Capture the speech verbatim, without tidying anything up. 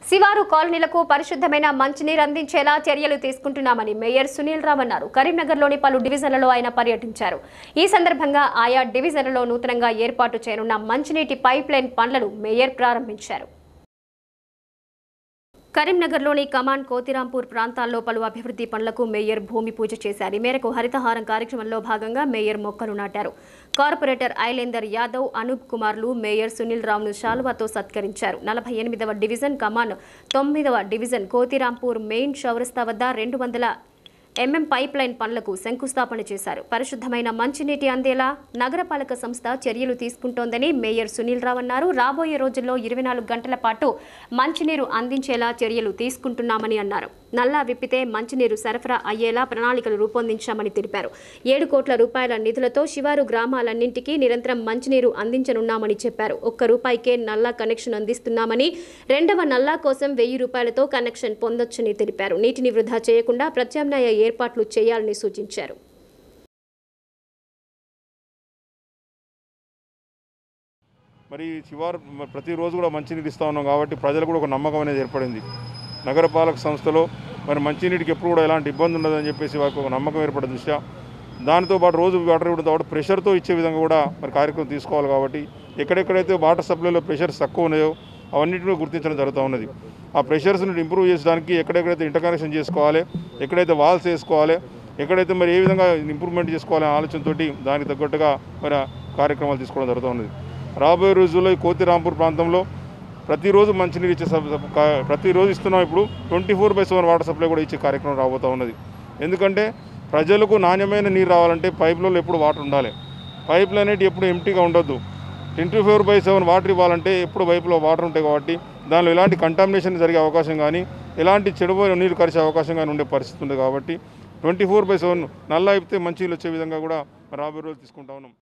శివారు కాలనీలకు పరిశుద్ధమైన మంచినీరు అందించేలా చర్యలు తీసుకుంటున్నామని మేయర్ సునీల్ రావు అన్నారు. కరీంనగర్లోని పలు డివిజన్లలో ఆయన పర్యటించారు. ఈ సందర్భంగా ఆయా డివిజన్లలో నూతనంగా ఏర్పాటు చేయనున్న మంచినీటి పైప్ లైన్ పనులను మేయర్ ప్రారంభించారు. కరీంనగర్లోని కమాండ్ కోతిరాంపూర్ ప్రాంతాల్లో పలు అభివృద్ధి పనులకు మేయర్ భూమి పూజ చేశారు. ఈ మేరకు హరితహారం కార్యక్రమంలో భాగంగా మేయర్ మొక్కలు నాటారు. కార్పొరేటర్ ఐలేందర్ యాదవ్, అనూప్ కుమార్లు మేయర్ సునీల్ రావును శాలువాతో సత్కరించారు. నలభై ఎనిమిదవ డివిజన్ కమాండ్ తొమ్మిదవ డివిజన్ కోతిరాంపూర్ మెయిన్ చౌరస్తా వద్ద రెండు వందల ఎంఎం పైప్ లైన్ పనులకు శంకుస్థాపన చేశారు. పరిశుద్ధమైన మంచినీటి అందేలా నగరపాలక సంస్థ చర్యలు తీసుకుంటోందని మేయర్ సునీల్ రావు అన్నారు. రాబోయే రోజుల్లో ఇరవై నాలుగు గంటల పాటు మంచినీరు అందించేలా చర్యలు తీసుకుంటున్నామని అన్నారు. నల్లా విప్పితే మంచినీరు సరఫరా అయ్యేలా ప్రణాళికలు రూపొందించామని తెలిపారు. ఏడు కోట్ల రూపాయల నిధులతో శివారు గ్రామాలన్నింటికీ నిరంతరం మంచినీరు అందించనున్నామని చెప్పారు. ఒక్క రూపాయికే నల్లా కనెక్షన్ అందిస్తున్నామని, రెండవ నల్లా కోసం వెయ్యి రూపాయలతో కనెక్షన్ పొందొచ్చని తెలిపారు. నీటిని వృధా చేయకుండా ప్రత్యామ్నాయ ఏర్పాట్లు చేయాలని సూచించారు. మరి శివారు ప్రతిరోజు కూడా మంచినీరు ఇస్తూ ఉన్నాం కాబట్టి ప్రజలకు కూడా ఒక నమ్మకం అనేది ఏర్పడింది. నగరపాలక సంస్థలో మరి మంచినీటికి ఎప్పుడు కూడా ఎలాంటి ఇబ్బంది ఉండదని చెప్పేసి వారికి ఒక నమ్మకం ఏర్పడే దృష్ట్యా దానితో పాటు రోజు వాటర్ ఇవ్వడంతో పాటు ప్రెషర్తో ఇచ్చే విధంగా కూడా మరి కార్యక్రమం తీసుకోవాలి. కాబట్టి ఎక్కడెక్కడైతే వాటర్ సప్లైలో ప్రెషర్స్ తక్కువ ఉన్నాయో అవన్నింటినీ గుర్తించడం జరుగుతూ ఉన్నది. ఆ ప్రెషర్స్ని ఇంప్రూవ్ చేయడానికి ఎక్కడెక్కడైతే ఇంటర్ కనెక్షన్ చేసుకోవాలి, ఎక్కడైతే వాల్స్ వేసుకోవాలి, ఎక్కడైతే మరి ఏ విధంగా ఇంప్రూవ్మెంట్ చేసుకోవాలనే ఆలోచనతో దానికి తగ్గట్టుగా మరి కార్యక్రమాలు తీసుకోవడం జరుగుతూ ఉన్నది. రాబోయే రోజుల్లో ఈ కోతిరాంపూర్ ప్రాంతంలో ప్రతిరోజు మంచినీరు ఇచ్చే ప్రతిరోజు ఇస్తున్నాం. ఇప్పుడు twenty four by seven water supply కూడా ఇచ్చే కార్యక్రమం రాబోతూ ఉన్నది. ఎందుకంటే ప్రజలకు నాణ్యమైన నీరు రావాలంటే పైపులలో ఎప్పుడు వాటర్ ఉండాలి. పైపులు అనేవి ఎప్పుడు ఎంటీగా ఉండొద్దు. Twenty four by seven water ఇవ్వాలంటే ఎప్పుడు పైపులో వాటర్ ఉంటాయి కాబట్టి దానిలో ఎలాంటి కంటామినేషన్ జరిగే అవకాశం కానీ, ఎలాంటి చెడు నీరు కలిసే అవకాశం కానీ ఉండే పరిస్థితి ఉంది. కాబట్టి ట్వంటీ ఫోర్ బై సెవెన్ నల్లా అయిపోతే మంచి నీళ్ళు వచ్చే విధంగా కూడా రాబోయే రోజులు తీసుకుంటా ఉన్నాం.